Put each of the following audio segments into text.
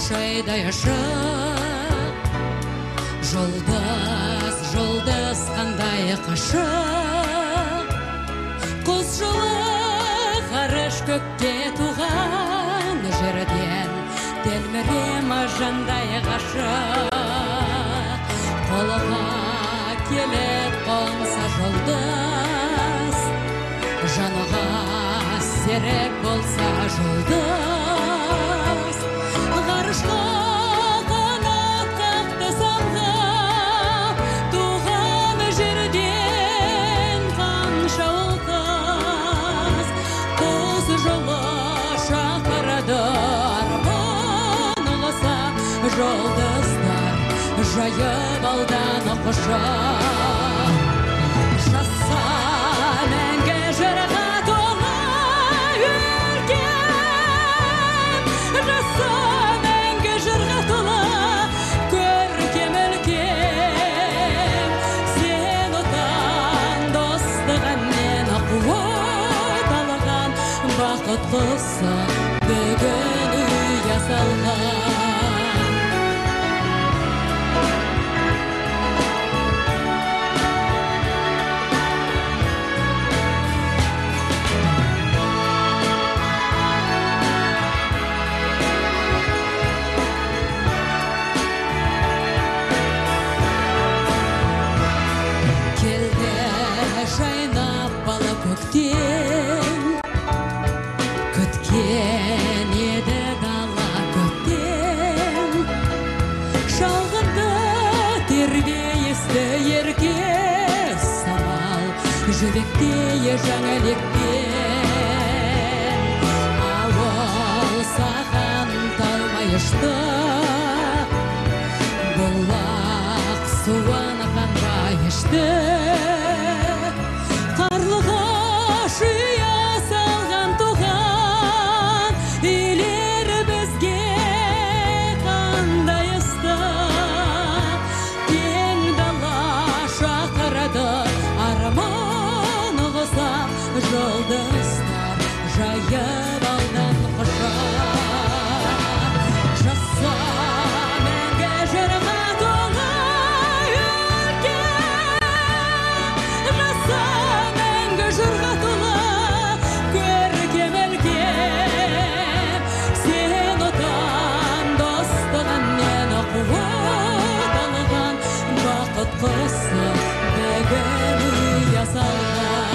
шайдай ашық, жұлдыз қандай қашық. Құз жылы ғарыш көкте туған жерден телмірем жандай ғашық. Қолға келет қонса жұлдыз, жанға серек болса жұлдыз. Ғарышқа қанат қақты самғап, туған жерден қанша ұлқыз. Құз жылы шақырды арманғыса, жұлдыздар жайып алдан құшақ. Жаса мәңгі жырға толы өлкем, жаса мәңгі жырға толы көркем өлкем. Сен отан достығымен қуат алған, бақыттысың бүгін үй асалған. Жайнап бала көктен, күткен еді дала көктен. Шалғынды тербейісті ерке самал, жібектей жаңалекпен. Ауыл саған талмай ұшты, бұлақ суын қанбай ішті. Қарлыға шия салған туған үйлер бізге қандай ыстық. Кең дала шақырды арман ұғысап, жұлдыздар жайып алдан құшақ. Жаса мәңгі жырға толы өлкем, жаса жырға толы көркем өлкем. Сен отан достығымен қуат алған, бақыт құсы бүгін үй асалған.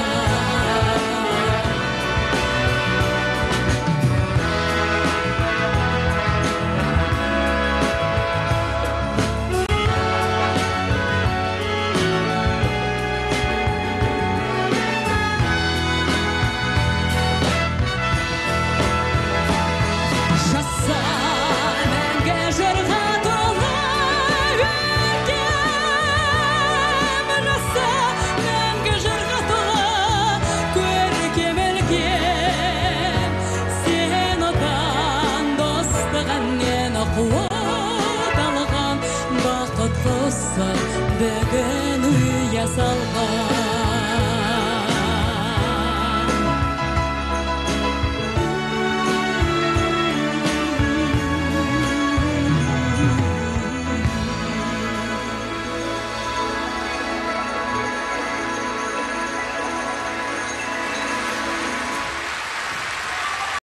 Қуат алған, бақыт құсы бүгін үй асалған.